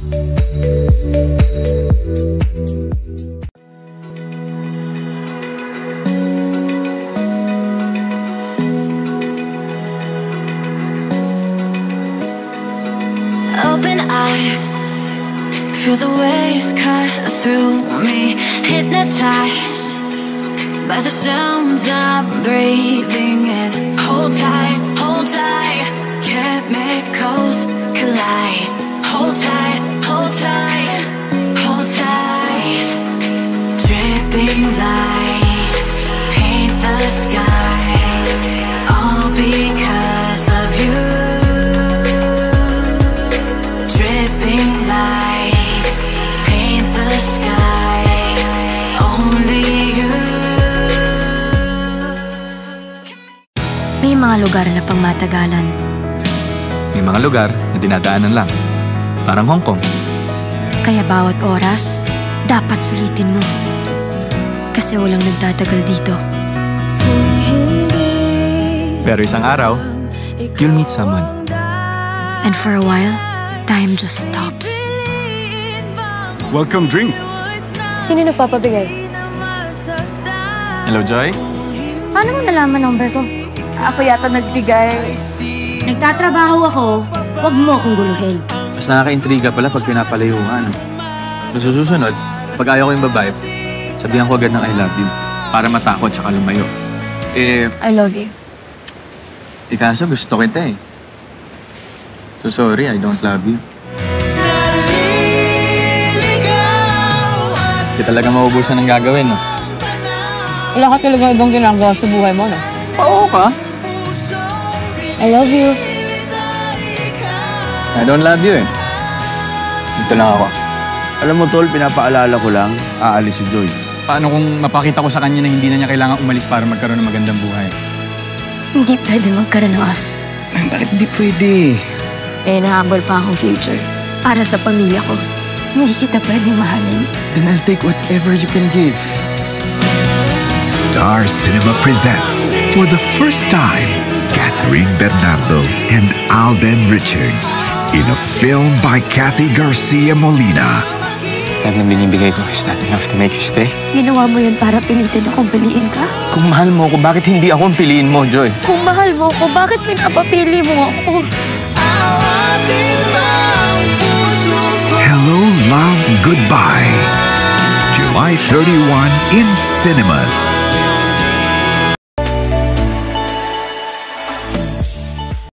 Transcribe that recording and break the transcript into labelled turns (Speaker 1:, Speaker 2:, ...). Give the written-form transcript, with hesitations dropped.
Speaker 1: Open eye, feel the waves cut through me, hypnotized by the sounds I'm breathing in. Hold tight, chemicals collide. Hold tight, hold tight, hold tight. Dripping lights paint the skies, all because of you. Dripping lights paint the skies, only you.
Speaker 2: May mga lugar na pangmatagalan.
Speaker 3: May mga lugar na dinadaanan lang. Parang Hong Kong.
Speaker 2: Kaya bawat oras, dapat sulitin mo. Kasi walang nagtatagal dito.
Speaker 3: Pero isang araw, you'll meet someone.
Speaker 2: And for a while, time just stops.
Speaker 3: Welcome drink!
Speaker 2: Sino nagpapabigay?
Speaker 3: Hello, Joy?
Speaker 2: Paano mo nalaman number ko?
Speaker 4: Ako yata nagbigay.
Speaker 2: Nagtatrabaho ako, wag mo akong guluhin.
Speaker 3: Mas nakaka-intriga pala pag pinapalayuhan. Sa susunod, pag ayaw ko yung babae, sabihan ko agad ng I love you para matakot tsaka lumayo.
Speaker 2: I love you.
Speaker 3: Kaso gusto kita eh. So sorry, I don't love you. Di talaga maubusan ng gagawin, no?
Speaker 4: Wala ka talaga ibang ginagawa sa buhay mo, no?
Speaker 3: Oo ka.
Speaker 4: I love you.
Speaker 3: I don't love you eh. Dito lang ako.
Speaker 5: Alam mo, Tol, pinapaalala ko lang, aalis si Joy.
Speaker 3: Paano kung mapakita ko sa kanya na hindi na niya kailangan umalis para magkaroon ng magandang buhay?
Speaker 2: Hindi pwede magkaroon ng us.
Speaker 3: Bakit hindi pwede?
Speaker 2: Nahabol pa akong future. Para sa pamilya ko. Hindi kita pwedeng mahalin.
Speaker 3: Then I'll take whatever you can give.
Speaker 6: Star Cinema presents, for the first time, Catherine Bernardo and Alden Richards in a film by Kathy Garcia Molina.
Speaker 3: Lahat ng binibigay ko is not enough to make you stay.
Speaker 2: Ginawa mo yun para pilitin akong piliin ka?
Speaker 3: Kung mahal mo ako, bakit hindi ako ang piliin mo, Joy?
Speaker 2: Kung mahal mo ako, bakit pinapapili mo ako?
Speaker 6: Hello, Love, Goodbye. July 31 in cinemas.